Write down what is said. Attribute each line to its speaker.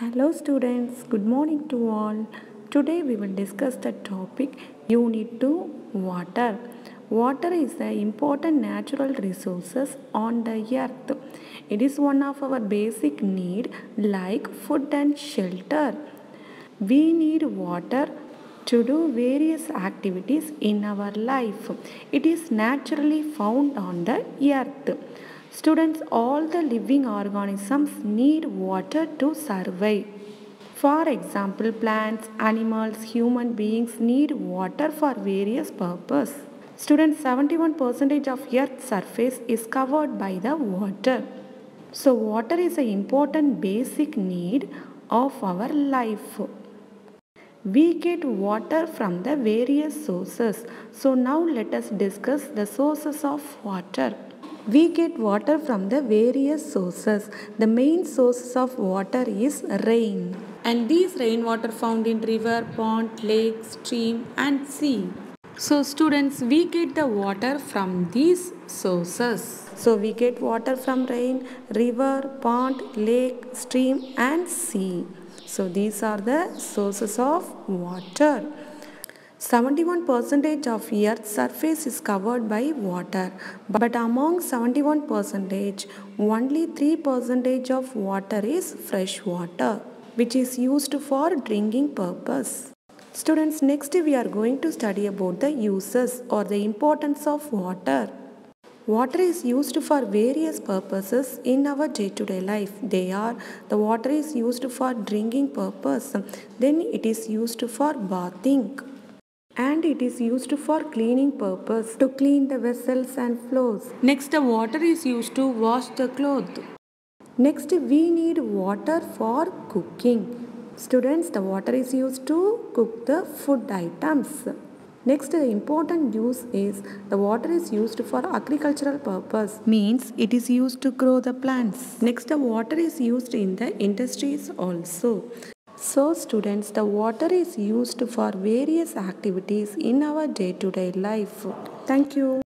Speaker 1: Hello students, good morning to all. Today we will discuss the topic Unit 2 Water. Water is the important natural resources on the earth. It is one of our basic need like food and shelter. We need water to do various activities in our life. It is naturally found on the earth. Students, all the living organisms need water to survive. For example, plants, animals, human beings need water for various purposes. Students, 71% of Earth's surface is covered by the water. So, water is an important basic need of our life. We get water from the various sources. So, now let us discuss the sources of water. We get water from the various sources. The main source of water is rain. And these rainwater found in river, pond, lake, stream and sea. So students, we get the water from these sources. So we get water from rain, river, pond, lake, stream and sea. So these are the sources of water. 71% of Earth's surface is covered by water, but among 71%, only 3% of water is fresh water, which is used for drinking purpose. Students, next we are going to study about the uses or the importance of water. Water is used for various purposes in our day-to-day life. The water is used for drinking purpose, then it is used for bathing. And it is used for cleaning purpose to clean the vessels and floors. Next, the water is used to wash the clothes. Next, we need water for cooking. Students, the water is used to cook the food items. Next, the important use is the water is used for agricultural purpose. Means it is used to grow the plants. Next, the water is used in the industries also. So students, the water is used for various activities in our day-to-day life. Thank you.